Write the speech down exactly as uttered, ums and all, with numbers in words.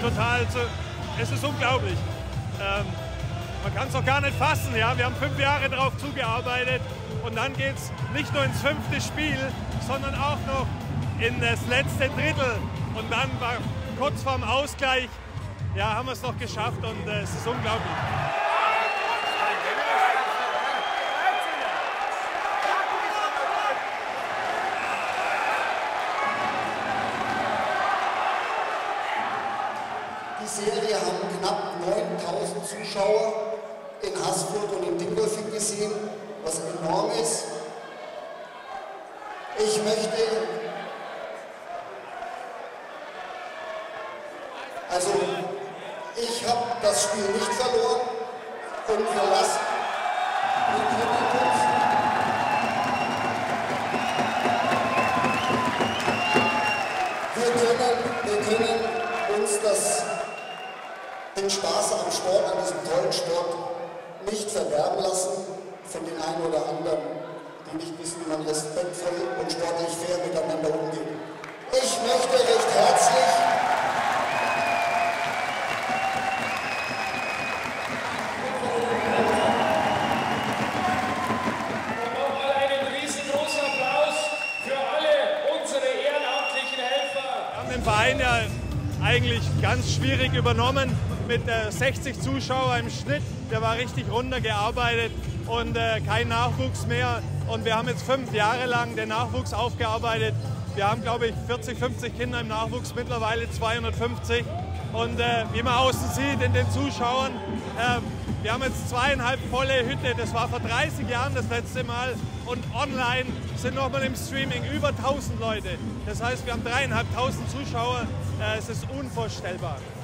total zu, es ist unglaublich. Ähm, man kann es doch gar nicht fassen. Ja? Wir haben fünf Jahre darauf zugearbeitet und dann geht es nicht nur ins fünfte Spiel, sondern auch noch in das letzte Drittel. Und dann war kurz vorm Ausgleich, ja, haben wir es noch geschafft und äh, es ist unglaublich. Die Serie haben knapp neuntausend Zuschauer in Haßfurt und in Dingolfing gesehen, was enorm ist. Ich möchte, also ich habe das Spiel nicht verloren und wir lassen, wir können uns, wir können, wir können uns das den Spaß am Sport, an diesem tollen Sport, nicht verderben lassen von den einen oder anderen, die nicht wissen, wie man respektvoll und sportlich fair miteinander umgeht. Ich möchte recht herzlich und nochmal einen riesengroßen Applaus für alle unsere ehrenamtlichen Helfer. Wir haben den Verein ja eigentlich ganz schwierig übernommen mit äh, sechzig Zuschauern im Schnitt. Der war richtig runtergearbeitet und äh, kein Nachwuchs mehr. Und wir haben jetzt fünf Jahre lang den Nachwuchs aufgearbeitet. Wir haben, glaube ich, vierzig, fünfzig Kinder im Nachwuchs, mittlerweile zweihundertfünfzig. Und äh, wie man außen sieht in den Zuschauern, äh, wir haben jetzt zweieinhalb volle Hütte. Das war vor dreißig Jahren das letzte Mal. Und online sind nochmal im Streaming über tausend Leute. Das heißt, wir haben dreieinhalbtausend Zuschauer. Äh, es ist unvorstellbar.